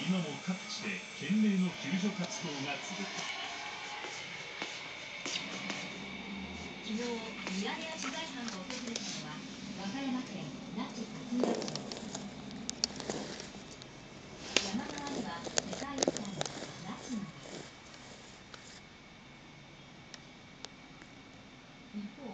今も各地で懸命の救助活動が続く。 昨日、ミヤネ屋取材班が訪れたのは和歌山県那智勝浦町。山側には世界遺産那智の滝。一方、